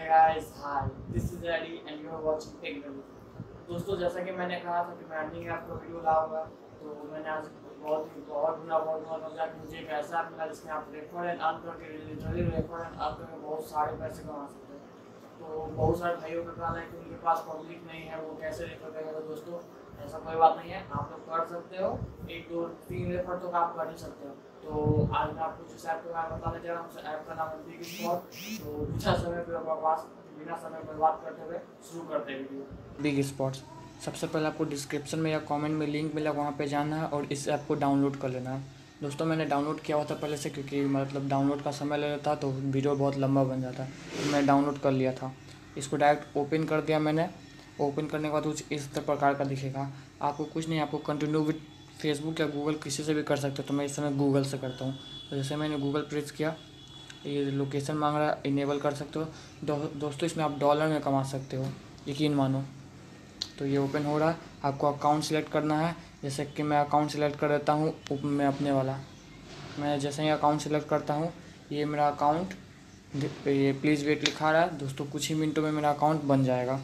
Hey guys, hi. This is Eddie and you are watching Tech Review. दोस्तों जैसा कि मैंने कहा था कि मैं अर्निंग ऐप का वीडियो लाऊंगा, तो मैंने आज बहुत समझा कि मुझे एक ऐसा ऐप मिला जिसमें आप रेफर एंड अर्न करके लिटरली रेफर एंड अर्न करके बहुत सारे पैसे कमा सकते हो। तो बहुत सारे भाइयों का कहना है कि उनके पास पब्लिक नहीं है, वो कैसे रेफर करेगा। तो दोस्तों ऐसा कोई बात नहीं है, आप लोग कर सकते हो। 1 2 3 रेफर तो आप कर ही सकते हो। तो आज मैं आपको जिस ऐप के बारे में बताने जा रहा हूँ उस ऐप का नाम है बिग स्पॉट। तो बिना समय बर्बाद करते हुए शुरू करते हैं वीडियो। बिग स्पॉट्स सबसे पहले आपको डिस्क्रिप्शन में या कमेंट में लिंक मिला, वहाँ पे जाना है और इस ऐप को डाउनलोड कर लेना है। दोस्तों मैंने डाउनलोड किया हुआ था पहले से, क्योंकि मतलब डाउनलोड का समय ले लेता तो वीडियो बहुत लंबा बन जाता, तो मैं डाउनलोड कर लिया था। इसको डायरेक्ट ओपन कर दिया मैंने। ओपन करने के बाद कुछ इस प्रकार का दिखेगा। आपको कुछ नहीं, आपको कंटिन्यू विद फेसबुक या गूगल किसी से भी कर सकते हो। तो मैं इस समय गूगल से करता हूँ। तो जैसे मैंने गूगल प्रेस किया, ये लोकेशन मांग रहा है, इनेबल कर सकते हो। दोस्तों इसमें आप डॉलर में कमा सकते हो, यकीन मानो। तो ये ओपन हो रहा है। आपको अकाउंट सिलेक्ट करना है। जैसे कि मैं अकाउंट सिलेक्ट कर देता हूँ, मैं अपने वाला। मैं जैसे ही अकाउंट सिलेक्ट करता हूँ, ये मेरा अकाउंट, ये प्लीज़ वेट लिखा रहा है। दोस्तों कुछ ही मिनटों में मेरा अकाउंट बन जाएगा।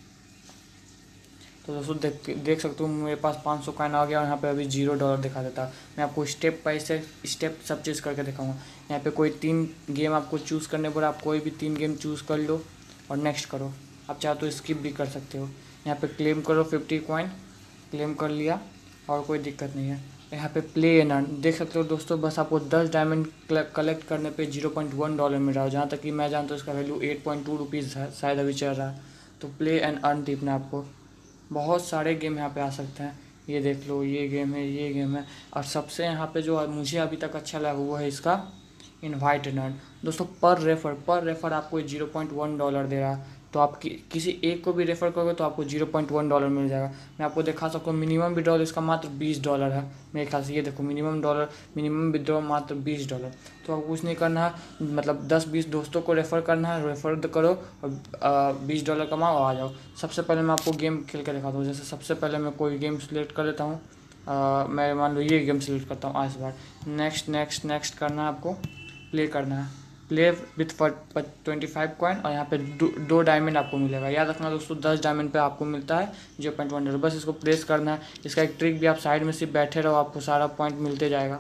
तो दोस्तों देख सकते हो मेरे पास 500 कॉइन आ गया और यहाँ पे अभी $0 दिखा देता। मैं आपको स्टेप बाय स्टेप सब चीज़ करके दिखाऊंगा। यहाँ पे कोई 3 गेम आपको चूज़ करने पर आप कोई भी 3 गेम चूज़ कर लो और नेक्स्ट करो। आप चाहो तो स्किप भी कर सकते हो। यहाँ पे क्लेम करो 50 कॉइन, क्लेम कर लिया और कोई दिक्कत नहीं है। यहाँ पे प्ले एंड अर्न देख सकते हो दोस्तों, बस आपको 10 डायमंड कलेक्ट करने पे $0.1 मिल रहा है। जहाँ तक कि मैं जानता हूँ इसका वैल्यू 8.2 रुपीज़ शायद अभी चल रहा है। तो प्ले एंड अर्न टिपना आपको। बहुत सारे गेम यहाँ पे आ सकते हैं। ये देख लो, ये गेम है, ये गेम है। और सबसे यहाँ पे जो मुझे अभी तक अच्छा लगा वो है इसका इनवाइट एंड अर्न। दोस्तों पर रेफ़र आपको $0.1 दे रहा है। तो आप किसी एक को भी रेफ़र करोगे तो आपको $0.1 मिल जाएगा। मैं आपको दिखा सकता हूँ, मिनिमम विड्रॉल इसका मात्र $20 है मेरे ख्याल से। ये देखो मिनिमम विड्रॉल मात्र $20। तो आपको कुछ नहीं करना है, मतलब 10-20 दोस्तों को रेफ़र करना है, रेफ़र करो और $20 कमाओ, आ जाओ। सबसे पहले मैं आपको गेम खेल कर दिखाता हूँ। जैसे सबसे पहले मैं कोई गेम सेलेक्ट कर लेता हूँ। मैं मान लो ये गेम सेलेक्ट करता हूँ आज बार। नेक्स्ट करना है आपको, प्ले करना है। प्ले विथ 25 कॉइन और यहाँ पे 2 डायमंड आपको मिलेगा। याद रखना दोस्तों, 10 डायमंड पे आपको मिलता है $0.1। बस इसको प्रेस करना है। इसका एक ट्रिक भी, आप साइड में सिर्फ बैठे रहो, आपको सारा पॉइंट मिलते जाएगा।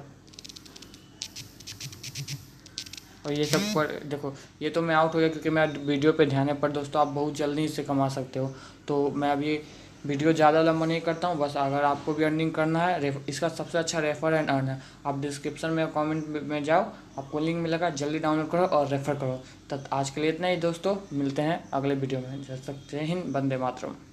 और ये सब पर देखो, ये तो मैं आउट हो गया क्योंकि मैं वीडियो पे ध्यान है। पर दोस्तों आप बहुत जल्दी इससे कमा सकते हो। तो मैं अभी वीडियो ज़्यादा लंबा नहीं करता हूँ। बस अगर आपको भी अर्निंग करना है, इसका सबसे अच्छा रेफर एंड अर्न है। आप डिस्क्रिप्शन में कमेंट में जाओ, आपको लिंक मिलेगा, जल्दी डाउनलोड करो और रेफ़र करो। तब आज के लिए इतना ही दोस्तों, मिलते हैं अगले वीडियो में। जब तक जय हिंद, वंदे मातरम।